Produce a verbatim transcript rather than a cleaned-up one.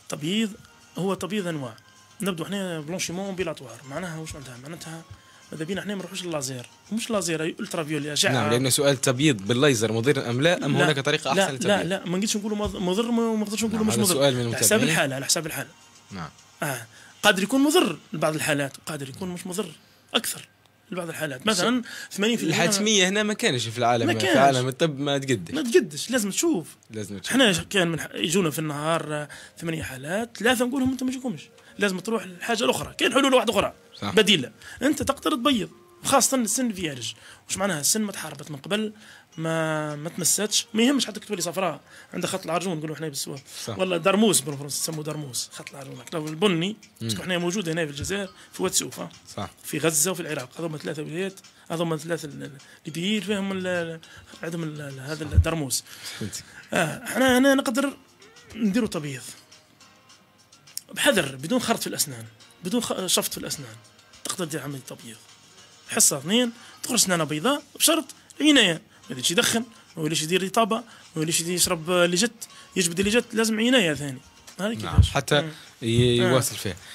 تبييض هو تبييض انواع. نبدو احنا بلونشيمون بيلاتوار، معناها واش معناتها؟ معناتها ماذا بينا احنا ما نروحوش للازير، مش لازير الترا فيولي اشعه. نعم، لانه سؤال تبييض بالليزر مضر ام لا، ام لا هناك طريقه احسن للتبييض؟ لا لا ما نقدرش نقولوا مضر، ما نقدرش نقولوا نعم، مش مضر. سؤال من على حساب الحاله، على حساب الحاله. نعم. اه قادر يكون مضر لبعض الحالات، وقادر يكون مش مضر اكثر لبعض الحالات. مثلا ثمانين بالمئة الحتميه هنا ما كانش في العالم، ما في عالم الطب ما تقدش ما تقدش، لازم تشوف. لازم تشوف. احنا كان من يجونا في النهار ثمانية حالات، ثلاثه نقول لهم انتم ما يجيكمش، لازم تروح للحاجه الاخرى. كاين حلول واحده اخرى صح. بديله. انت تقدر تبيض، خاصه السن فيارج. واش معناها؟ السن ما تحاربت من قبل، ما ما تمستش، ما يهمش حتى تولي صفراء عندها خط العرجون نقولوا احنا بالسوا، والله درموس بالفرنسا تسموه درموس، خط العرجون لو البني. باسكو احنا موجوده هنا في الجزائر في واد سوف صح، في غزه وفي العراق، هذوما ثلاثه ولايات، هذوما ثلاثه الليبيين فيهم عندهم هذا الدرموس. اه احنا هنا نقدر نديروا تبييض بحذر، بدون خرط في الاسنان، بدون شفط في الاسنان، تقدر دير عمليه تبييض حصه اثنين، تخرج سنانه بيضاء بشرط العنايه، ما يوليش يدخن، ما يوليش يدير رطابه، ما يوليش يشرب اللي جت، يجبد اللي جت، لازم عنايه ثاني. هذه كيفاش حتى يواصل فيها.